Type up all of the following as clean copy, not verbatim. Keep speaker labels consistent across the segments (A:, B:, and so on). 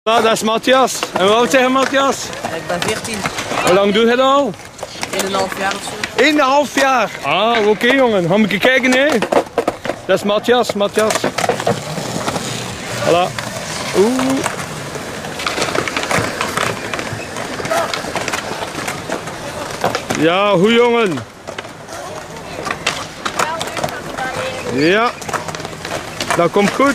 A: Nou, dat is Matthias. En hoe oud zeg je, Matthias?
B: Ik ben 14.
A: Hoe lang doe je dat al?
B: 1,5 jaar of zo.
A: 1,5 jaar? Ah, oké jongen. Gaan we een kijken, hè? Dat is Matthias, Matthias. Voilà. Oeh. Ja, goed jongen. Ja. Dat komt goed.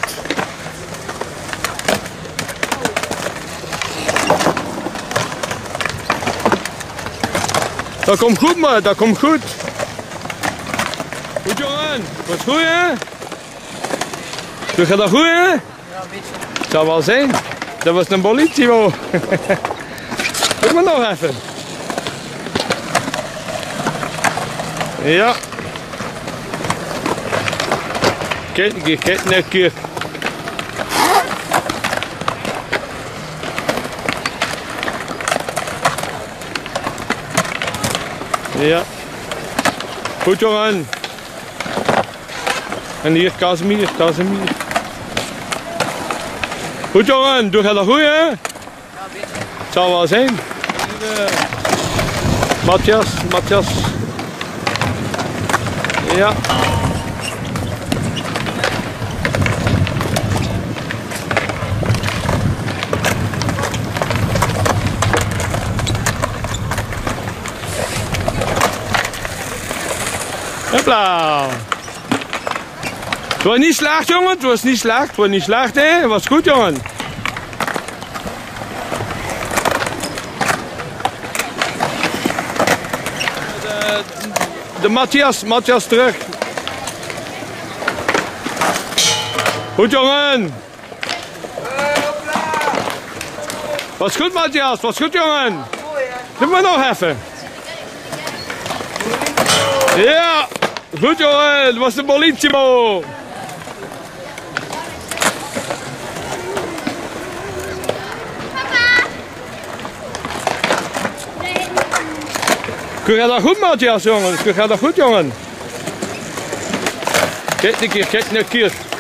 A: Dat komt goed, man, dat komt goed. Goed jongen, was goed hè? Doe je dat goed hè?
B: Ja, een beetje.
A: Het zou wel zijn. Dat was een Bolitimo. Doe maar nog even. Ja. Kijk een keer. Ja. Goed jongen. En hier Casimir. Goed jongen, doe je dat goed hè?
B: Ja, een beetje.
A: Het zal wel zijn. Matthias. Ja. Hopla. Het was niet slecht jongen, het was niet slecht hè, het was goed jongen. De Matthias terug. Goed jongen. Was goed Matthias, was goed jongen. Doe maar nog even. Ja, goed jongen, dat was de Bolitimo. Kun je dat goed Matthias jongen? Kun je dat goed jongen? Kijk een keer.